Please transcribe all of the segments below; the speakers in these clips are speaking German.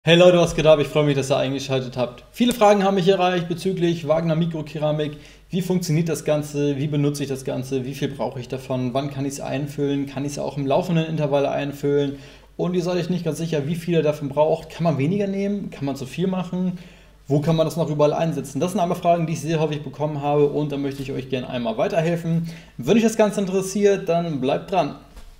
Hey Leute, was geht ab? Ich freue mich, dass ihr eingeschaltet habt. Viele Fragen haben mich erreicht bezüglich Wagner Mikrokeramik. Wie funktioniert das Ganze? Wie benutze ich das Ganze? Wie viel brauche ich davon? Wann kann ich es einfüllen? Kann ich es auch im laufenden Intervall einfüllen? Und ihr seid euch nicht ganz sicher, wie viel ihr davon braucht. Kann man weniger nehmen? Kann man zu viel machen? Wo kann man das noch überall einsetzen? Das sind einmal Fragen, die ich sehr häufig bekommen habe und da möchte ich euch gerne einmal weiterhelfen. Wenn euch das Ganze interessiert, dann bleibt dran.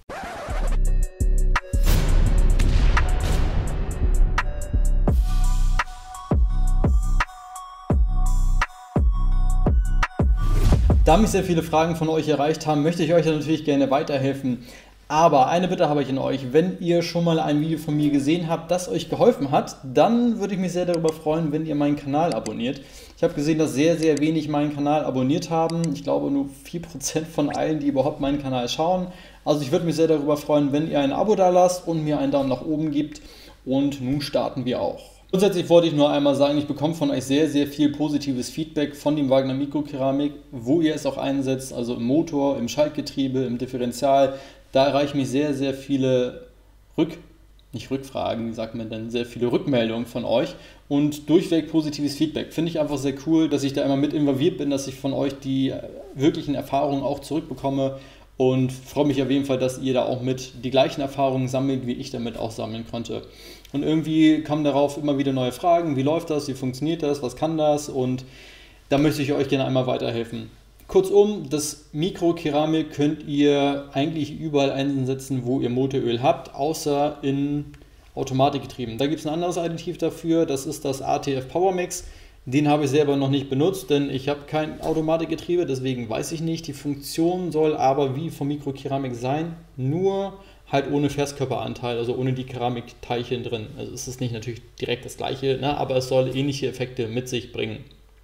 Da mich sehr viele Fragen von euch erreicht haben, möchte ich euch natürlich gerne weiterhelfen. Aber eine Bitte habe ich an euch, wenn ihr schon mal ein Video von mir gesehen habt, das euch geholfen hat, dann würde ich mich sehr darüber freuen, wenn ihr meinen Kanal abonniert. Ich habe gesehen, dass sehr, sehr wenig meinen Kanal abonniert haben. Ich glaube nur 4% von allen, die überhaupt meinen Kanal schauen. Also ich würde mich sehr darüber freuen, wenn ihr ein Abo da lasst und mir einen Daumen nach oben gebt. Und nun starten wir auch. Grundsätzlich wollte ich nur einmal sagen, ich bekomme von euch sehr, sehr viel positives Feedback von dem Wagner Mikrokeramik, wo ihr es auch einsetzt, also im Motor, im Schaltgetriebe, im Differential. Da erreichen mich sehr, sehr viele nicht Rückfragen, wie sagt man denn, sehr viele Rückmeldungen von euch und durchweg positives Feedback. Finde ich einfach sehr cool, dass ich da immer mit involviert bin, dass ich von euch die wirklichen Erfahrungen auch zurückbekomme und freue mich auf jeden Fall, dass ihr da auch mit die gleichen Erfahrungen sammelt, wie ich damit auch sammeln konnte. Und irgendwie kamen darauf immer wieder neue Fragen, wie läuft das, wie funktioniert das, was kann das und da möchte ich euch gerne einmal weiterhelfen. Kurzum, das Mikrokeramik könnt ihr eigentlich überall einsetzen, wo ihr Motoröl habt, außer in Automatikgetrieben. Da gibt es ein anderes Additiv dafür, das ist das ATF Power Mix. Den habe ich selber noch nicht benutzt, denn ich habe kein Automatikgetriebe, deswegen weiß ich nicht. Die Funktion soll aber wie vom Mikrokeramik sein, nur halt ohne Festkörperanteil, also ohne die Keramikteilchen drin. Also es ist nicht natürlich direkt das gleiche, ne, aber es soll ähnliche Effekte mit sich bringen.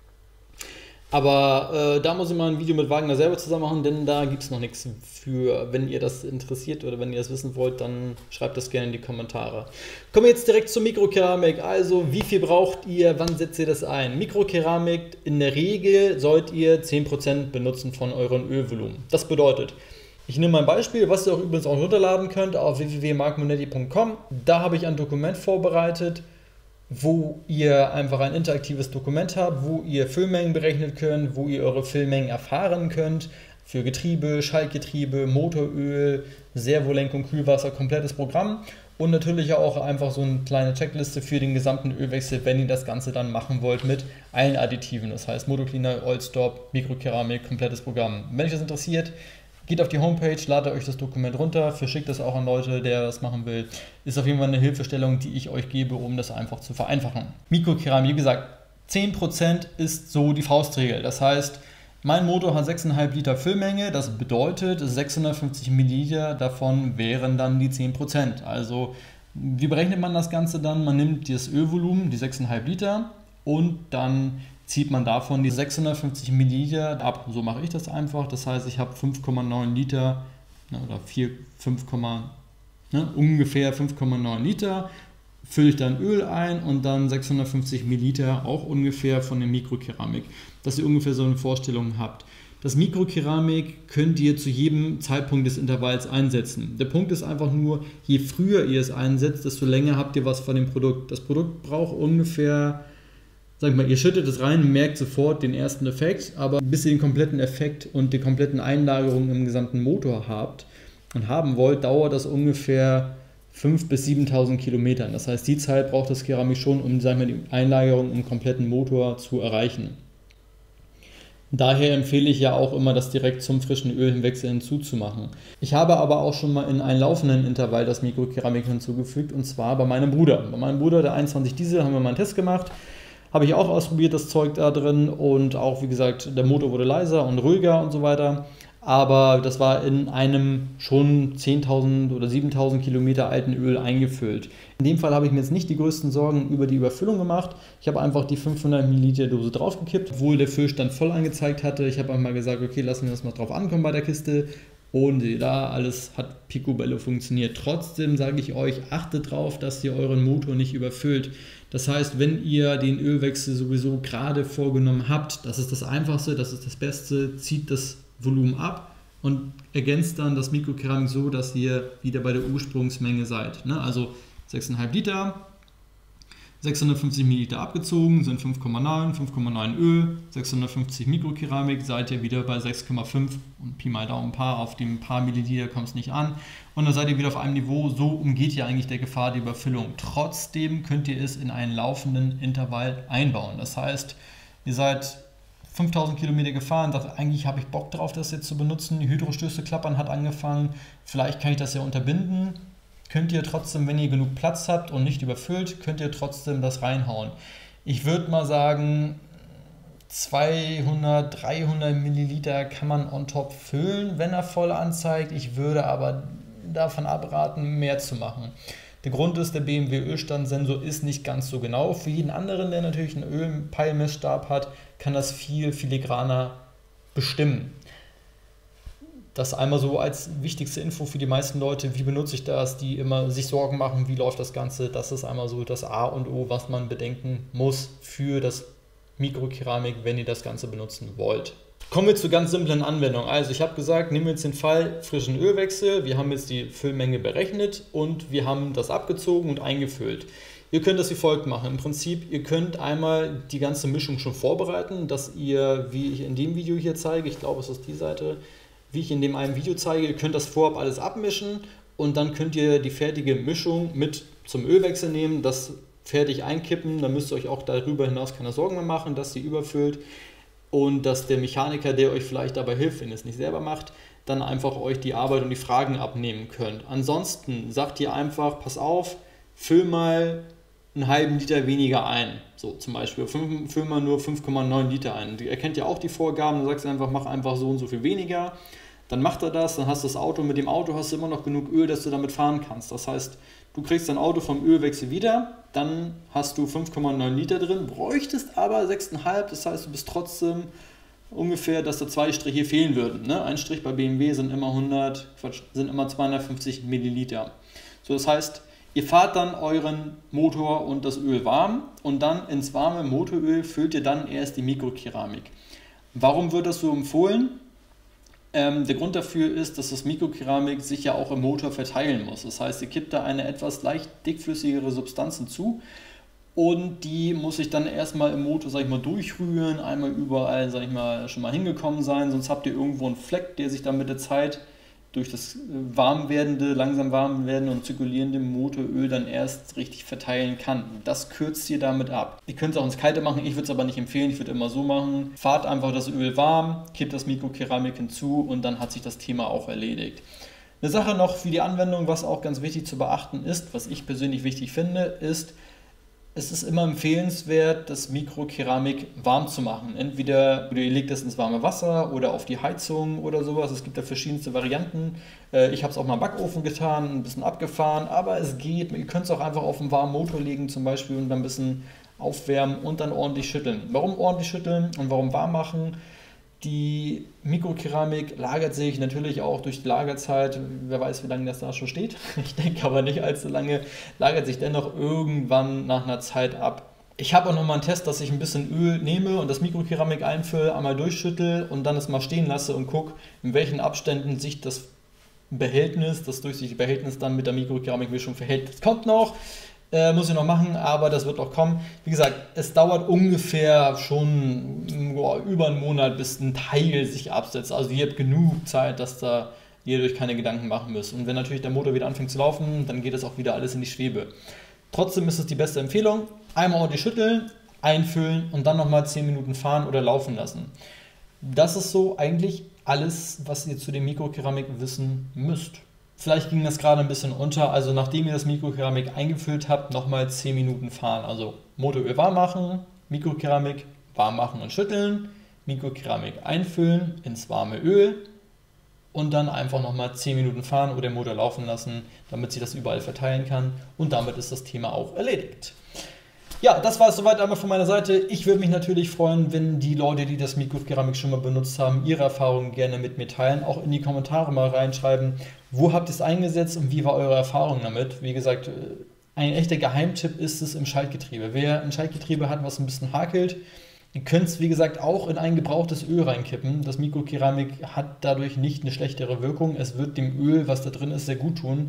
Aber da muss ich mal ein Video mit Wagner selber zusammen machen, denn da gibt es noch nichts für. Wenn ihr das interessiert oder wenn ihr das wissen wollt, dann schreibt das gerne in die Kommentare. Kommen wir jetzt direkt zur Mikrokeramik. Also, wie viel braucht ihr? Wann setzt ihr das ein? Mikrokeramik, in der Regel sollt ihr 10% benutzen von eurem Ölvolumen. Das bedeutet, ich nehme mal ein Beispiel, was ihr auch übrigens auch runterladen könnt auf www.markmonetti.com. Da habe ich ein Dokument vorbereitet, wo ihr einfach ein interaktives Dokument habt, wo ihr Füllmengen berechnen könnt, wo ihr eure Füllmengen erfahren könnt, für Getriebe, Schaltgetriebe, Motoröl, Servolenkung, Kühlwasser, komplettes Programm und natürlich auch einfach so eine kleine Checkliste für den gesamten Ölwechsel, wenn ihr das Ganze dann machen wollt mit allen Additiven, das heißt Motocleaner, Oilstop, Mikrokeramik, komplettes Programm. Wenn euch das interessiert, geht auf die Homepage, ladet euch das Dokument runter, verschickt es auch an Leute, der das machen will. Ist auf jeden Fall eine Hilfestellung, die ich euch gebe, um das einfach zu vereinfachen. Mikrokeramik, wie gesagt, 10% ist so die Faustregel. Das heißt, mein Motor hat 6,5 Liter Füllmenge, das bedeutet 650 Milliliter, davon wären dann die 10%. Also, wie berechnet man das Ganze dann? Man nimmt das Ölvolumen, die 6,5 Liter, und dann zieht man davon die 650 Milliliter ab. So mache ich das einfach. Das heißt, ich habe 5,9 Liter oder ungefähr 5,9 Liter, fülle ich dann Öl ein und dann 650 Milliliter auch ungefähr von der Mikrokeramik, dass ihr ungefähr so eine Vorstellung habt. Das Mikrokeramik könnt ihr zu jedem Zeitpunkt des Intervalls einsetzen. Der Punkt ist einfach nur, je früher ihr es einsetzt, desto länger habt ihr was von dem Produkt. Das Produkt braucht ungefähr, sag ich mal, ihr schüttet es rein und merkt sofort den ersten Effekt, aber bis ihr den kompletten Effekt und die kompletten Einlagerungen im gesamten Motor habt und haben wollt, dauert das ungefähr 5.000 bis 7.000 Kilometern. Das heißt, die Zeit braucht das Keramik schon, um, sagen wir, die Einlagerung im kompletten Motor zu erreichen. Daher empfehle ich ja auch immer, das direkt zum frischen Ölwechsel hinzuzumachen. Ich habe aber auch schon mal in einen laufenden Intervall das Mikrokeramik hinzugefügt, und zwar bei meinem Bruder. Bei meinem Bruder, der 21 Diesel, haben wir mal einen Test gemacht. Habe ich auch ausprobiert, das Zeug da drin, und auch, wie gesagt, der Motor wurde leiser und ruhiger und so weiter. Aber das war in einem schon 10.000 oder 7.000 Kilometer alten Öl eingefüllt. In dem Fall habe ich mir jetzt nicht die größten Sorgen über die Überfüllung gemacht. Ich habe einfach die 500 Milliliter Dose draufgekippt, obwohl der Füllstand voll angezeigt hatte. Ich habe einmal gesagt, okay, lassen wir das mal drauf ankommen bei der Kiste. Und da alles hat picobello funktioniert. Trotzdem sage ich euch, achtet darauf, dass ihr euren Motor nicht überfüllt. Das heißt, wenn ihr den Ölwechsel sowieso gerade vorgenommen habt, das ist das Einfachste, das ist das Beste, zieht das Volumen ab und ergänzt dann das Mikrokeramik so, dass ihr wieder bei der Ursprungsmenge seid. Also 6,5 Liter, 650 Milliliter abgezogen, sind 5,9, 5,9 Öl, 650 Mikrokeramik, seid ihr wieder bei 6,5 und Pi mal Daumen Paar, auf dem paar Milliliter kommt es nicht an. Und dann seid ihr wieder auf einem Niveau, so umgeht ihr eigentlich der Gefahr der Überfüllung. Trotzdem könnt ihr es in einen laufenden Intervall einbauen. Das heißt, ihr seid 5000 Kilometer gefahren, sagt, eigentlich habe ich Bock drauf, das jetzt zu benutzen, die Hydrostöße klappern hat angefangen, vielleicht kann ich das ja unterbinden. Könnt ihr trotzdem, wenn ihr genug Platz habt und nicht überfüllt, könnt ihr trotzdem das reinhauen. Ich würde mal sagen, 200, 300 Milliliter kann man on top füllen, wenn er voll anzeigt. Ich würde aber davon abraten, mehr zu machen. Der Grund ist, der BMW Ölstandsensor ist nicht ganz so genau. Für jeden anderen, der natürlich einen Ölpeilmessstab hat, kann das viel filigraner bestimmen. Das einmal so als wichtigste Info für die meisten Leute, wie benutze ich das, die immer sich Sorgen machen, wie läuft das Ganze. Das ist einmal so das A und O, was man bedenken muss für das Mikrokeramik, wenn ihr das Ganze benutzen wollt. Kommen wir zur ganz simplen Anwendung. Also ich habe gesagt, nehmen wir jetzt den Fall frischen Ölwechsel. Wir haben jetzt die Füllmenge berechnet und wir haben das abgezogen und eingefüllt. Ihr könnt das wie folgt machen. Im Prinzip, ihr könnt einmal die ganze Mischung schon vorbereiten, dass ihr, wie ich in dem Video hier zeige, ich glaube es ist die Seite, wie ich in dem einen Video zeige, ihr könnt das vorab alles abmischen und dann könnt ihr die fertige Mischung mit zum Ölwechsel nehmen, das fertig einkippen, dann müsst ihr euch auch darüber hinaus keine Sorgen mehr machen, dass sie überfüllt und dass der Mechaniker, der euch vielleicht dabei hilft, wenn ihr es nicht selber macht, dann einfach euch die Arbeit und die Fragen abnehmen könnt. Ansonsten sagt ihr einfach, pass auf, füll mal einen halben Liter weniger ein. So zum Beispiel, füll mal nur 5,9 Liter ein. Ihr kennt ja auch die Vorgaben, dann sagst du einfach, mach einfach so und so viel weniger. Dann macht er das, dann hast du das Auto, mit dem Auto hast du immer noch genug Öl, dass du damit fahren kannst. Das heißt, du kriegst dein Auto vom Ölwechsel wieder, dann hast du 5,9 Liter drin, bräuchtest aber 6,5, das heißt, du bist trotzdem ungefähr, dass da 2 Striche fehlen würden. Ne? Ein Strich bei BMW sind immer 250 Milliliter. So, das heißt, ihr fahrt dann euren Motor und das Öl warm und dann ins warme Motoröl füllt ihr dann erst die Mikrokeramik. Warum wird das so empfohlen? Der Grund dafür ist, dass das Mikrokeramik sich ja auch im Motor verteilen muss. Das heißt, ihr kippt da eine etwas leicht dickflüssigere Substanz hinzu und die muss sich dann erstmal im Motor, sag ich mal, durchrühren, einmal überall, sag ich mal, schon mal hingekommen sein, sonst habt ihr irgendwo einen Fleck, der sich dann mit der Zeit durch das langsam warm werdende und zirkulierende Motoröl dann erst richtig verteilen kann. Das kürzt ihr damit ab. Ihr könnt es auch ins Kalte machen, ich würde es aber nicht empfehlen, ich würde immer so machen. Fahrt einfach das Öl warm, kippt das Mikrokeramik hinzu und dann hat sich das Thema auch erledigt. Eine Sache noch für die Anwendung, was auch ganz wichtig zu beachten ist, was ich persönlich wichtig finde, ist, es ist immer empfehlenswert, das Mikrokeramik warm zu machen. Entweder ihr legt es ins warme Wasser oder auf die Heizung oder sowas. Es gibt da verschiedenste Varianten. Ich habe es auch mal im Backofen getan, ein bisschen abgefahren, aber es geht. Ihr könnt es auch einfach auf einen warmen Motor legen zum Beispiel und dann ein bisschen aufwärmen und dann ordentlich schütteln. Warum ordentlich schütteln und warum warm machen? Die Mikrokeramik lagert sich natürlich auch durch die Lagerzeit, wer weiß, wie lange das da schon steht. Ich denke aber nicht allzu lange, lagert sich dennoch irgendwann nach einer Zeit ab. Ich habe auch nochmal einen Test, dass ich ein bisschen Öl nehme und das Mikrokeramik einfülle, einmal durchschüttel und dann es mal stehen lasse und gucke, in welchen Abständen sich das durchsichtige Behältnis dann mit der Mikrokeramikmischung verhält. Das kommt noch. Muss ich noch machen, aber das wird auch kommen. Wie gesagt, es dauert ungefähr schon über einen Monat, bis ein Teil sich absetzt. Also ihr habt genug Zeit, dass da ihr euch keine Gedanken machen müsst. Und wenn natürlich der Motor wieder anfängt zu laufen, dann geht es auch wieder alles in die Schwebe. Trotzdem ist es die beste Empfehlung. Einmal ordentlich schütteln, einfüllen und dann nochmal 10 Minuten fahren oder laufen lassen. Das ist so eigentlich alles, was ihr zu dem Mikrokeramik wissen müsst. Vielleicht ging das gerade ein bisschen unter, also nachdem ihr das Mikrokeramik eingefüllt habt, nochmal 10 Minuten fahren. Also Motoröl warm machen, Mikrokeramik warm machen und schütteln, Mikrokeramik einfüllen ins warme Öl und dann einfach nochmal 10 Minuten fahren oder den Motor laufen lassen, damit sich das überall verteilen kann und damit ist das Thema auch erledigt. Ja, das war es soweit einmal von meiner Seite. Ich würde mich natürlich freuen, wenn die Leute, die das Mikrokeramik schon mal benutzt haben, ihre Erfahrungen gerne mit mir teilen. Auch in die Kommentare mal reinschreiben, wo habt ihr es eingesetzt und wie war eure Erfahrung damit. Wie gesagt, ein echter Geheimtipp ist es im Schaltgetriebe. Wer ein Schaltgetriebe hat, was ein bisschen hakelt, ihr könnt es wie gesagt auch in ein gebrauchtes Öl reinkippen. Das Mikrokeramik hat dadurch nicht eine schlechtere Wirkung. Es wird dem Öl, was da drin ist, sehr gut tun.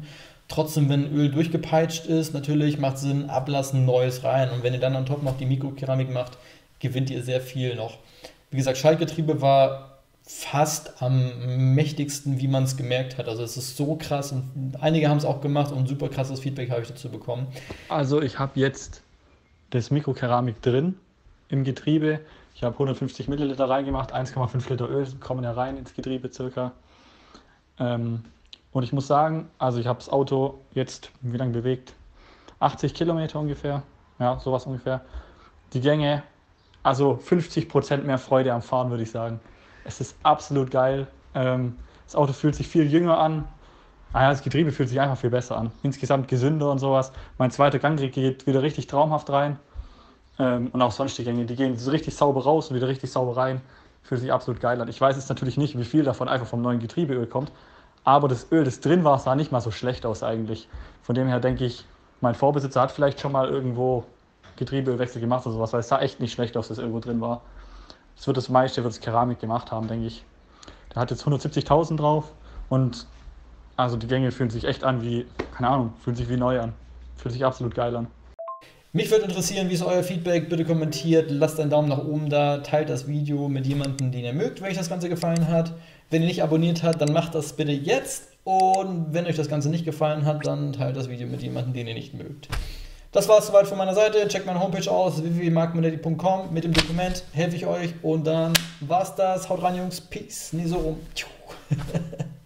Trotzdem, wenn Öl durchgepeitscht ist, natürlich macht Sinn, ablassen, Neues rein. Und wenn ihr dann on top noch die Mikrokeramik macht, gewinnt ihr sehr viel noch. Wie gesagt, Schaltgetriebe war fast am mächtigsten, wie man es gemerkt hat. Also es ist so krass und einige haben es auch gemacht und super krasses Feedback habe ich dazu bekommen. Also ich habe jetzt das Mikrokeramik drin im Getriebe. Ich habe 150 Milliliter reingemacht, 1,5 Liter Öl kommen ja rein ins Getriebe circa. Und ich muss sagen, also ich habe das Auto jetzt, wie lange bewegt? 80 Kilometer ungefähr. Ja, sowas ungefähr. Die Gänge, also 50% mehr Freude am Fahren, würde ich sagen. Es ist absolut geil. Das Auto fühlt sich viel jünger an. Das Getriebe fühlt sich einfach viel besser an. Insgesamt gesünder und sowas. Mein zweiter Gang geht wieder richtig traumhaft rein. Und auch sonst die Gänge, die gehen so richtig sauber raus und wieder richtig sauber rein. Fühlt sich absolut geil an. Ich weiß jetzt natürlich nicht, wie viel davon einfach vom neuen Getriebeöl kommt. Aber das Öl, das drin war, sah nicht mal so schlecht aus eigentlich. Von dem her denke ich, mein Vorbesitzer hat vielleicht schon mal irgendwo Getriebeölwechsel gemacht oder sowas, weil es sah echt nicht schlecht aus, dass irgendwo drin war. Das meiste wird es Keramik gemacht haben, denke ich. Der hat jetzt 170.000 drauf und also die Gänge fühlen sich echt an wie, keine Ahnung, fühlen sich wie neu an. Fühlt sich absolut geil an. Mich würde interessieren, wie ist euer Feedback? Bitte kommentiert, lasst einen Daumen nach oben da, teilt das Video mit jemandem, den ihr mögt, wenn euch das Ganze gefallen hat. Wenn ihr nicht abonniert habt, dann macht das bitte jetzt. Und wenn euch das Ganze nicht gefallen hat, dann teilt das Video mit jemandem, den ihr nicht mögt. Das war es soweit von meiner Seite. Checkt meine Homepage aus, www.markmanedy.com. Mit dem Dokument helfe ich euch. Und dann war's das. Haut rein, Jungs. Peace. Nie so rum.